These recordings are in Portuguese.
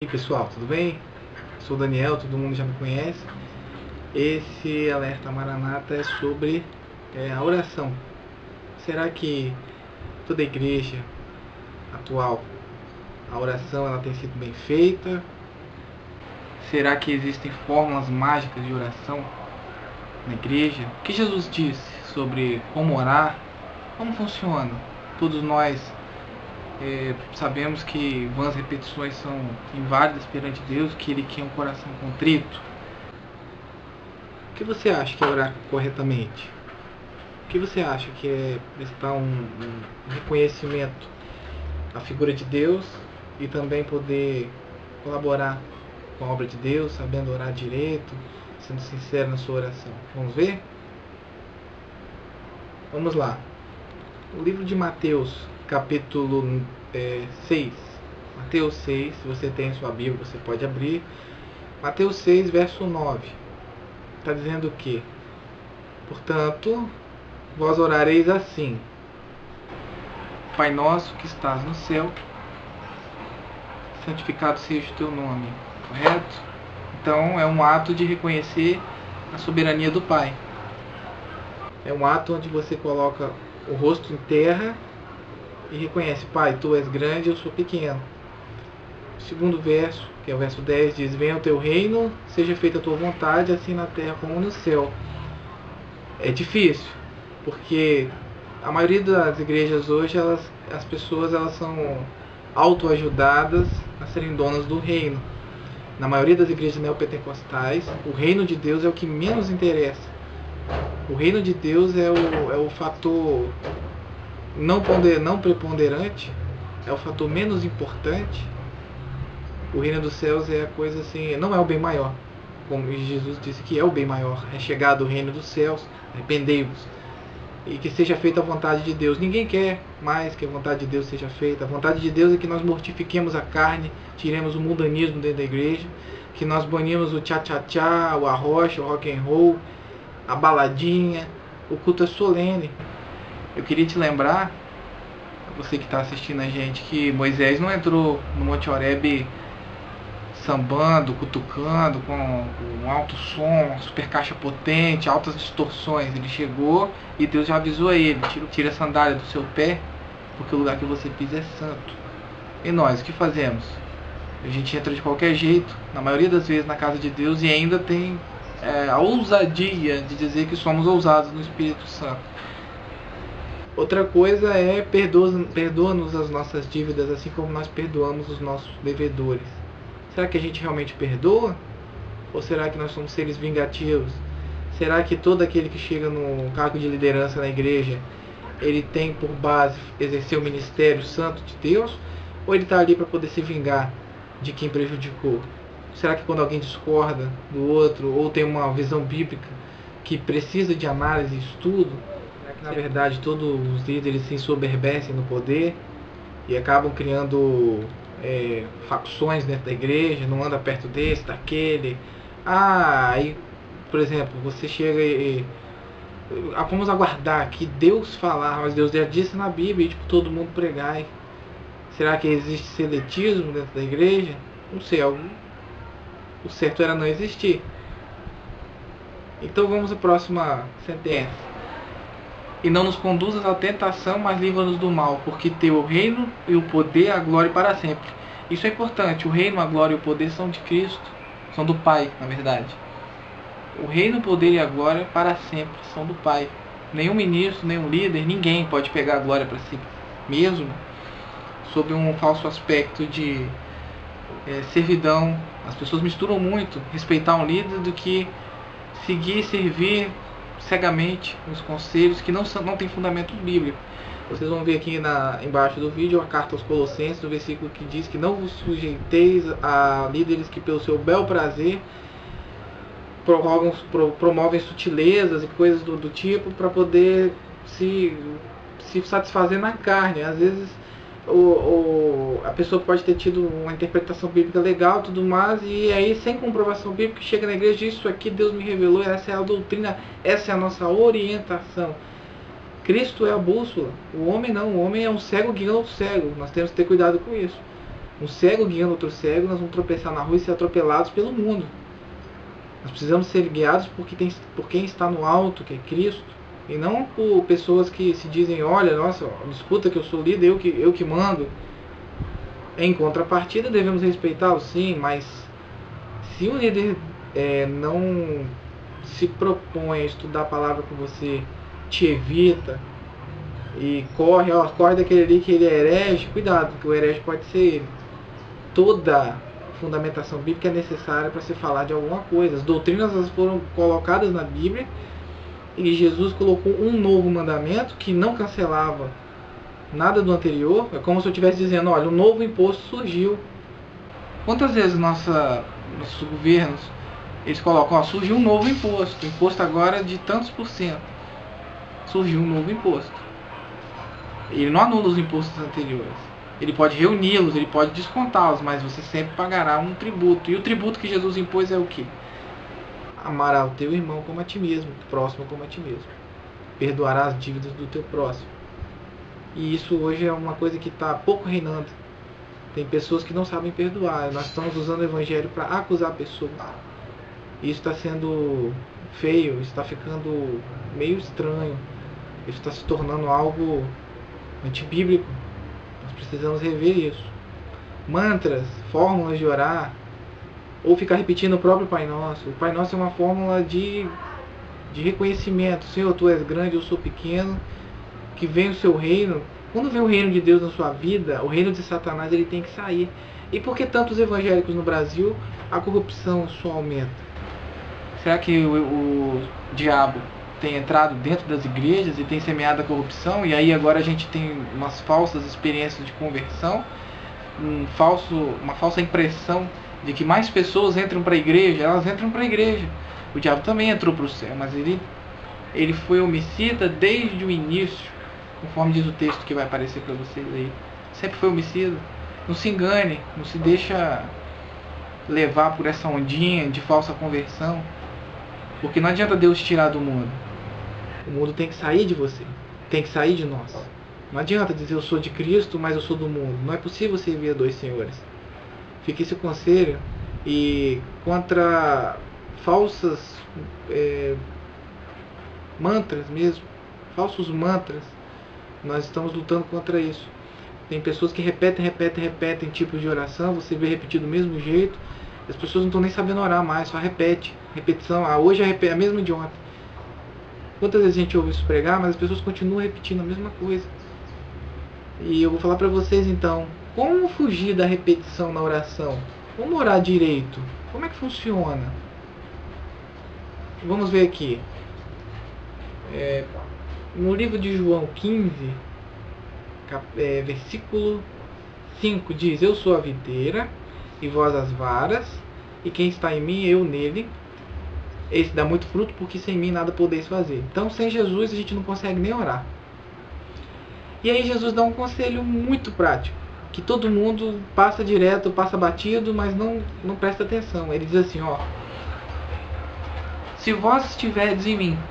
E aí pessoal, tudo bem? Sou o Daniel, todo mundo já me conhece. Esse alerta Maranata é sobre a oração. Será que toda igreja atual, a oração ela tem sido bem feita? Será que existem fórmulas mágicas de oração na igreja? O que Jesus disse sobre como orar? Como funciona? Todos nós sabemos que vãs repetições são inválidas perante Deus, que Ele quer um coração contrito. O que você acha que é orar corretamente? O que você acha que é prestar um reconhecimento à figura de Deus e também poder colaborar com a obra de Deus, sabendo orar direito, sendo sincero na sua oração? Vamos ver? Vamos lá. O livro de Mateus, capítulo 6. Mateus 6, se você tem sua Bíblia, você pode abrir. Mateus 6, verso 9. Está dizendo o quê? Portanto, vós orareis assim: Pai nosso que estás no céu, santificado seja o teu nome. Correto? Então é um ato de reconhecer a soberania do Pai. É um ato onde você coloca o rosto em terra e reconhece: Pai, tu és grande, eu sou pequeno. O segundo verso, que é o verso 10, diz: Venha o teu reino, seja feita a tua vontade, assim na terra como no céu. É difícil, porque a maioria das igrejas hoje, as pessoas são autoajudadas a serem donas do reino. Na maioria das igrejas neopentecostais, o reino de Deus é o que menos interessa. O reino de Deus é o fator não preponderante, é o fator menos importante. O reino dos céus é a coisa assim, não é o bem maior. Como Jesus disse que é o bem maior, é chegado o reino dos céus, arrependei-vos. E que seja feita a vontade de Deus. Ninguém quer mais que a vontade de Deus seja feita. A vontade de Deus é que nós mortifiquemos a carne, tiremos o mundanismo dentro da igreja, que nós banimos o tchá-tchá-tchá, o arrocha, o rock and roll, a baladinha. O culto é solene. Eu queria te lembrar, você que está assistindo a gente, que Moisés não entrou no Monte Horebe sambando, cutucando, com um alto som, super caixa potente, altas distorções. Ele chegou e Deus já avisou a ele: tira a sandália do seu pé, porque o lugar que você pisa é santo. E nós, o que fazemos? A gente entra de qualquer jeito, na maioria das vezes na casa de Deus, e ainda tem a ousadia de dizer que somos ousados no Espírito Santo. Outra coisa é perdoa-nos as nossas dívidas, assim como nós perdoamos os nossos devedores. Será que a gente realmente perdoa? Ou será que nós somos seres vingativos? Será que todo aquele que chega no cargo de liderança na igreja, ele tem por base exercer o ministério santo de Deus? Ou ele está ali para poder se vingar de quem prejudicou? Será que quando alguém discorda do outro, ou tem uma visão bíblica que precisa de análise e estudo, será que na verdade todos os líderes se ensoberbecem no poder e acabam criando facções dentro da igreja, não anda perto desse, daquele? Aí, por exemplo, você chega e vamos aguardar que Deus falar, mas Deus já disse na Bíblia, tipo, todo mundo pregai. Será que existe seletismo dentro da igreja? Não sei, o certo era não existir. Então vamos à próxima sentença. E não nos conduzas à tentação, mas livra-nos do mal, porque teu o reino e o poder, a glória para sempre. Isso é importante. O reino, a glória e o poder são de Cristo, são do Pai, na verdade. O reino, o poder e a glória para sempre são do Pai. Nenhum ministro, nenhum líder, ninguém pode pegar a glória para si mesmo, sob um falso aspecto de servidão. As pessoas misturam muito respeitar um líder do que seguir e servir cegamente os conselhos que não tem fundamento bíblico. Vocês vão ver aqui embaixo do vídeo a carta aos Colossenses, o versículo que diz que não vos sujeiteis a líderes que pelo seu bel prazer promovem sutilezas e coisas do tipo para poder se satisfazer na carne. Às vezes a pessoa pode ter tido uma interpretação bíblica legal, tudo mais, e aí sem comprovação bíblica chega na igreja: isso aqui Deus me revelou, essa é a doutrina, essa é a nossa orientação. Cristo é a bússola, o homem não. O homem é um cego guiando o cego. Nós temos que ter cuidado com isso. um cego guiando outro cego, nós vamos tropeçar na rua e ser atropelados pelo mundo. Nós precisamos ser guiados por quem está no alto, que é Cristo, e não por pessoas que se dizem, olha, nossa, escuta que eu sou líder, eu que mando. Em contrapartida, devemos respeitá-lo, sim, mas se o líder não se propõe a estudar a palavra com você, te evita e corre daquele ali que ele é herege, cuidado, porque o herege pode ser ele. Toda fundamentação bíblica é necessária para se falar de alguma coisa. As doutrinas elas foram colocadas na Bíblia e Jesus colocou um novo mandamento que não cancelava nada do anterior. É como se eu estivesse dizendo, olha, um novo imposto surgiu. Quantas vezes nossos governos eles colocam, surgiu um novo imposto, o imposto agora de tantos por cento, surgiu um novo imposto. Ele não anula os impostos anteriores, ele pode reuni-los, ele pode descontá-los, mas você sempre pagará um tributo. E o tributo que Jesus impôs é o quê? Amará o teu irmão como a ti mesmo, o próximo como a ti mesmo. Perdoará as dívidas do teu próximo. E isso hoje é uma coisa que está pouco reinando. Tem pessoas que não sabem perdoar. Nós estamos usando o evangelho para acusar pessoas. Isso está sendo feio, está ficando meio estranho. Isso está se tornando algo antibíblico. Nós precisamos rever isso. Mantras, fórmulas de orar, ou ficar repetindo o próprio Pai Nosso. O Pai Nosso é uma fórmula de reconhecimento. Senhor, Tu és grande, eu sou pequeno. Que venha o seu reino. Quando vem o reino de Deus na sua vida, o reino de Satanás ele tem que sair. E por que tantos evangélicos no Brasil a corrupção só aumenta? Será que o diabo tem entrado dentro das igrejas e tem semeado a corrupção? E aí agora a gente tem umas falsas experiências de conversão, uma falsa impressão de que mais pessoas entram para a igreja. Elas entram para a igreja. O diabo também entrou para o céu, mas ele foi homicida desde o início, conforme diz o texto que vai aparecer para vocês aí. Sempre foi homicida. Não se engane, não se deixa levar por essa ondinha de falsa conversão, porque não adianta Deus tirar do mundo. O mundo tem que sair de você, tem que sair de nós. Não adianta dizer eu sou de Cristo, mas eu sou do mundo. Não é possível servir a dois senhores. Fica esse conselho. E contra falsas mantras mesmo, falsos mantras, nós estamos lutando contra isso. Tem pessoas que repetem tipos de oração, você vê repetir do mesmo jeito, as pessoas não estão nem sabendo orar mais, só repetição, hoje é a mesma de ontem. Quantas vezes a gente ouve isso pregar, mas as pessoas continuam repetindo a mesma coisa. E eu vou falar para vocês então, como fugir da repetição na oração? Como orar direito? Como é que funciona? Vamos ver aqui. No livro de João 15, versículo 5 diz: eu sou a videira e vós as varas, e quem está em mim, eu nele. Esse dá muito fruto, porque sem mim nada podeis fazer. Então sem Jesus a gente não consegue nem orar. E aí Jesus dá um conselho muito prático, que todo mundo passa direto, passa batido, mas não presta atenção. Ele diz assim, se vós estiverdes em mim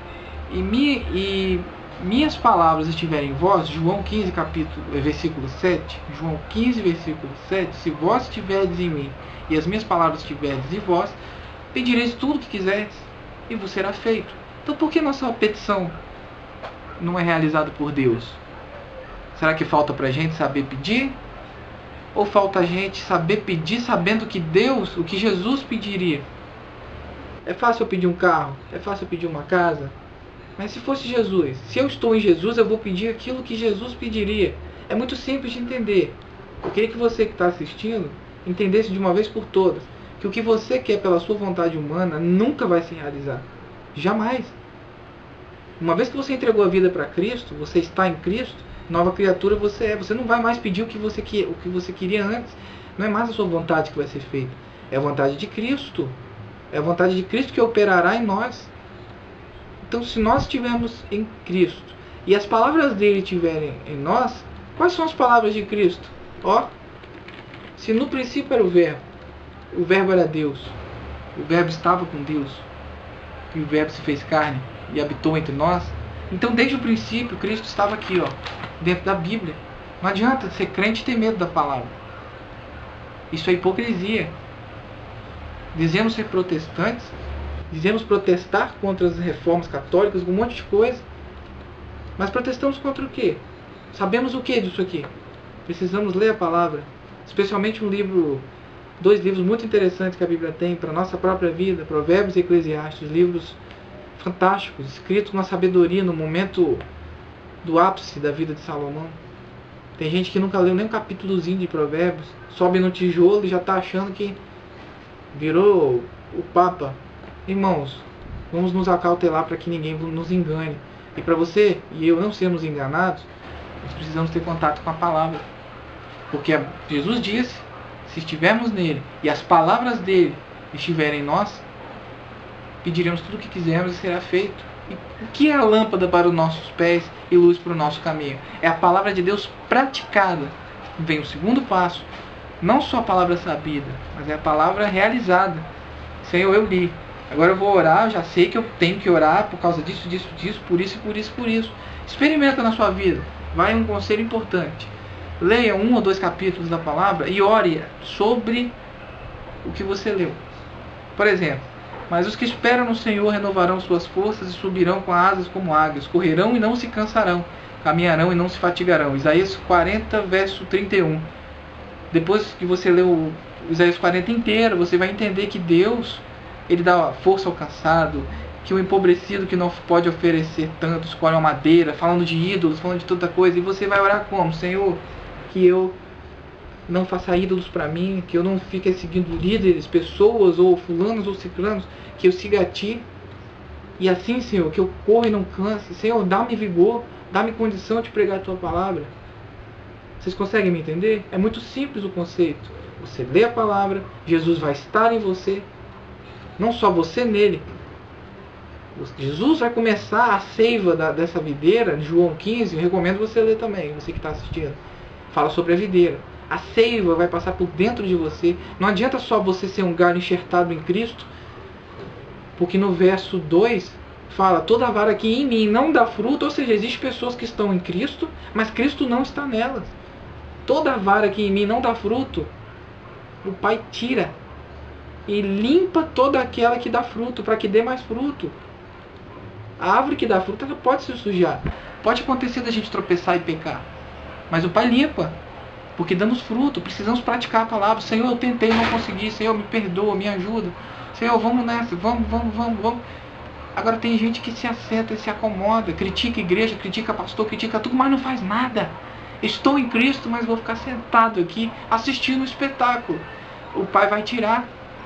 e minhas palavras estiverem em vós, João 15, versículo 7, João 15, versículo 7, se vós estiverdes em mim e as minhas palavras estiverdes em vós, pedireis tudo o que quiserdes e vos será feito. Então por que nossa petição não é realizada por Deus? Será que falta pra gente saber pedir? Ou falta a gente saber pedir sabendo que Deus, o que Jesus pediria? É fácil eu pedir um carro? É fácil eu pedir uma casa? Mas se fosse Jesus, se eu estou em Jesus, eu vou pedir aquilo que Jesus pediria. É muito simples de entender. Eu queria que você que está assistindo entendesse de uma vez por todas que o que você quer pela sua vontade humana nunca vai se realizar. Jamais. Uma vez que você entregou a vida para Cristo, você está em Cristo, nova criatura você é. Você não vai mais pedir o que você queria antes. Não é mais a sua vontade que vai ser feita. É a vontade de Cristo. É a vontade de Cristo que operará em nós. Então, se nós estivermos em Cristo e as palavras dele estiverem em nós, quais são as palavras de Cristo? Se no princípio era o Verbo era Deus, o Verbo estava com Deus, e o Verbo se fez carne e habitou entre nós, então desde o princípio Cristo estava aqui, dentro da Bíblia. Não adianta ser crente e ter medo da palavra. Isso é hipocrisia. Dizemos ser protestantes, dizemos protestar contra as reformas católicas, um monte de coisa, mas protestamos contra o quê? Sabemos o que disso aqui? Precisamos ler a palavra, especialmente dois livros muito interessantes que a Bíblia tem para a nossa própria vida, Provérbios e Eclesiastes, livros fantásticos, escritos com uma sabedoria no momento do ápice da vida de Salomão. Tem gente que nunca leu nem um capítulozinho de Provérbios, sobe no tijolo e já está achando que virou o Papa. Irmãos, vamos nos acautelar para que ninguém nos engane. E para você e eu não sermos enganados, nós precisamos ter contato com a palavra. Porque Jesus disse, se estivermos nele e as palavras dele estiverem em nós, pediremos tudo o que quisermos e será feito. E o que é a lâmpada para os nossos pés e luz para o nosso caminho? É a palavra de Deus praticada. Vem o segundo passo. Não só a palavra sabida, mas é a palavra realizada. Senhor, eu li. Agora eu vou orar, eu já sei que eu tenho que orar por causa disso, por isso. Experimenta na sua vida. Vai um conselho importante. Leia 1 ou 2 capítulos da palavra e ore sobre o que você leu. Por exemplo, mas os que esperam no Senhor renovarão suas forças e subirão com asas como águias, correrão e não se cansarão, caminharão e não se fatigarão. Isaías 40, verso 31. Depois que você leu o Isaías 40 inteiro, você vai entender que Deus, Ele dá força ao cansado, que o empobrecido que não pode oferecer tanto, escolhe uma madeira, falando de ídolos, falando de tanta coisa, e você vai orar como? Senhor, que eu não faça ídolos para mim, que eu não fique seguindo líderes, pessoas, ou fulanos ou ciclanos, que eu siga a Ti. E assim, Senhor, que eu corra e não canse. Senhor, dá-me vigor, dá-me condição de pregar a Tua palavra. Vocês conseguem me entender? É muito simples o conceito. Você lê a palavra, Jesus vai estar em você, não só você nele. Jesus vai começar a seiva dessa videira, de João 15, eu recomendo você ler também, você que está assistindo. Fala sobre a videira. A seiva vai passar por dentro de você. Não adianta só você ser um galho enxertado em Cristo, porque no verso 2 fala, toda vara que em mim não dá fruto, ou seja, existem pessoas que estão em Cristo, mas Cristo não está nelas. Toda vara que em mim não dá fruto, o Pai tira e limpa toda aquela que dá fruto, para que dê mais fruto. A árvore que dá fruto, ela pode se sujar. Pode acontecer da gente tropeçar e pecar, mas o Pai limpa, porque damos fruto. Precisamos praticar a palavra. Senhor, eu tentei, não consegui. Senhor, me perdoa, me ajuda. Senhor, vamos nessa, vamos. Agora tem gente que se assenta e se acomoda, critica a igreja, critica pastor, critica tudo, mas não faz nada. Estou em Cristo, mas vou ficar sentado aqui assistindo o espetáculo. O Pai vai tirar.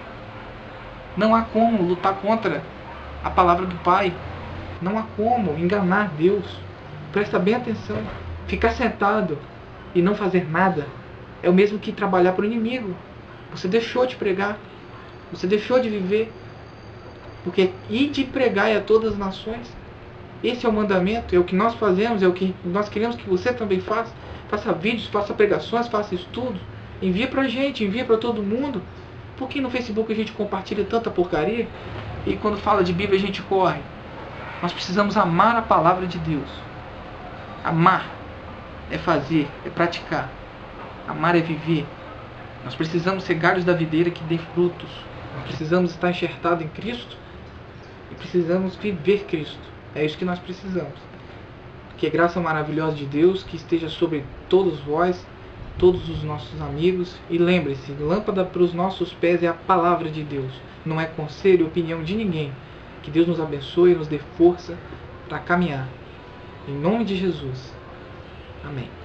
Não há como lutar contra a palavra do Pai. Não há como enganar Deus. Presta bem atenção. Ficar sentado e não fazer nada é o mesmo que trabalhar para o inimigo. Você deixou de pregar. Você deixou de viver. Porque ir de pregar a todas as nações. Esse é o mandamento, é o que nós fazemos, é o que nós queremos que você também faça. Faça vídeos, faça pregações, faça estudos. Envia pra gente, envia para todo mundo. Por que no Facebook a gente compartilha tanta porcaria e quando fala de Bíblia a gente corre? Nós precisamos amar a palavra de Deus. Amar é fazer, é praticar. Amar é viver. Nós precisamos ser galhos da videira que dê frutos. Nós precisamos estar enxertados em Cristo e precisamos viver Cristo. É isso que nós precisamos. Que a graça maravilhosa de Deus que esteja sobre todos vós, todos os nossos amigos. E lembre-se, lâmpada para os nossos pés é a palavra de Deus. Não é conselho e opinião de ninguém. Que Deus nos abençoe e nos dê força para caminhar. Em nome de Jesus. Amém.